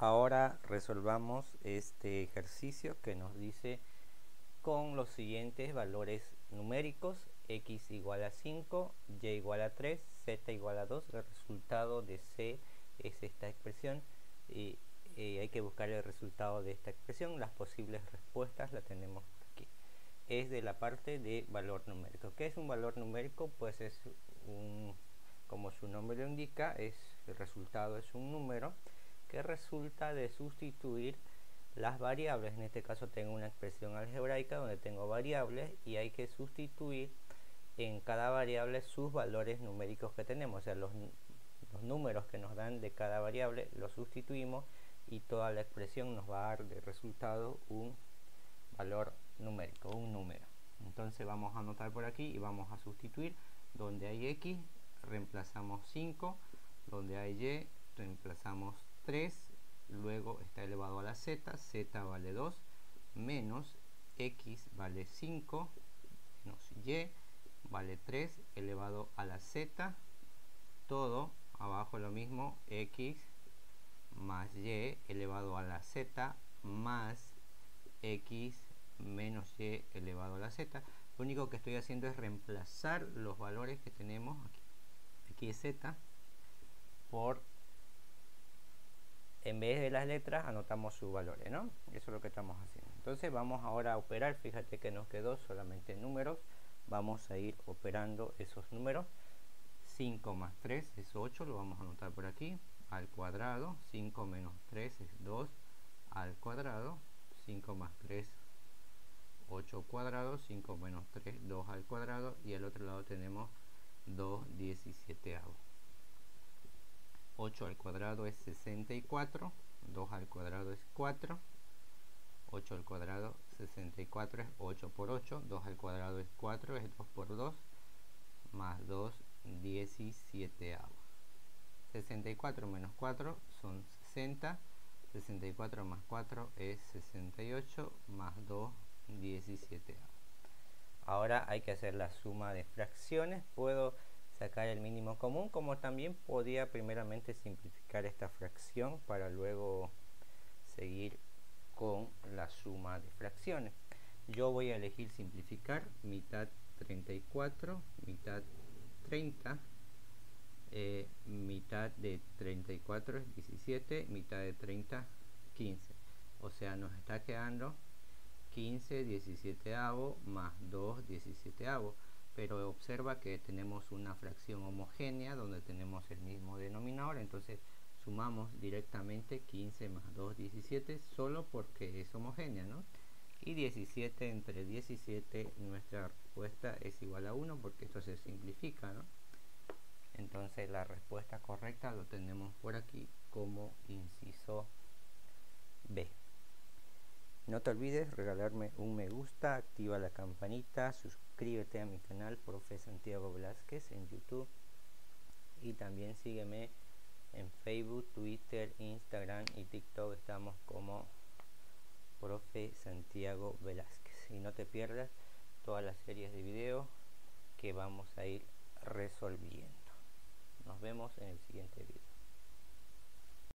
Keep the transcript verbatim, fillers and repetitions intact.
Ahora resolvamos este ejercicio que nos dice con los siguientes valores numéricos: x igual a cinco, y igual a tres, z igual a dos. El resultado de c es esta expresión y, y hay que buscar el resultado de esta expresión. Las posibles respuestas la tenemos aquí. Es de la parte de valor numérico. ¿Qué es un valor numérico? Pues es un, como su nombre lo indica, es el resultado es un número que resulta de sustituir las variables. En este caso tengo una expresión algebraica donde tengo variables y hay que sustituir en cada variable sus valores numéricos que tenemos, o sea, los, los números que nos dan de cada variable los sustituimos y toda la expresión nos va a dar de resultado un valor numérico, un número. Entonces vamos a anotar por aquí y vamos a sustituir. Donde hay x reemplazamos cinco, donde hay y reemplazamos tres, luego está elevado a la z, z vale dos, menos x vale cinco, menos y vale tres, elevado a la z, todo abajo lo mismo, x más y elevado a la z, más x menos y elevado a la z. Lo único que estoy haciendo es reemplazar los valores que tenemos aquí, aquí es z, por, en vez de las letras anotamos sus valores, ¿no? Eso es lo que estamos haciendo. Entonces vamos ahora a operar. Fíjate que nos quedó solamente números. Vamos a ir operando esos números. Cinco más tres es ocho, lo vamos a anotar por aquí, al cuadrado. Cinco menos tres es dos al cuadrado. Cinco más tres, ocho cuadrado. Cinco menos tres, dos al cuadrado. Y al otro lado tenemos dos diecisietavos. ocho al cuadrado es sesenta y cuatro, dos al cuadrado es cuatro, ocho al cuadrado, sesenta y cuatro es ocho por ocho, dos al cuadrado es cuatro, es dos por dos, más dos diecisietavos. sesenta y cuatro menos cuatro son sesenta, sesenta y cuatro más cuatro es sesenta y ocho, más dos diecisietavos. Ahora hay que hacer la suma de fracciones. Puedo sacar el mínimo común, como también podía primeramente simplificar esta fracción para luego seguir con la suma de fracciones. Yo voy a elegir simplificar. Mitad treinta y cuatro, mitad treinta, eh, mitad de treinta y cuatro es diecisiete, mitad de treinta quince, o sea, nos está quedando quince diecisietavos más dos diecisietavos. Pero observa que tenemos una fracción homogénea donde tenemos el mismo denominador, entonces sumamos directamente quince más dos, diecisiete, solo porque es homogénea, ¿no? Y diecisiete entre diecisiete, nuestra respuesta es igual a uno, porque esto se simplifica, ¿no? Entonces la respuesta correcta lo tenemos por aquí como inciso B. No te olvides regalarme un me gusta, activa la campanita, suscríbete a mi canal Profe Santiago Velázquez en YouTube y también sígueme en Facebook, Twitter, Instagram y TikTok. Estamos como Profe Santiago Velázquez. Y no te pierdas todas las series de videos que vamos a ir resolviendo. Nos vemos en el siguiente video.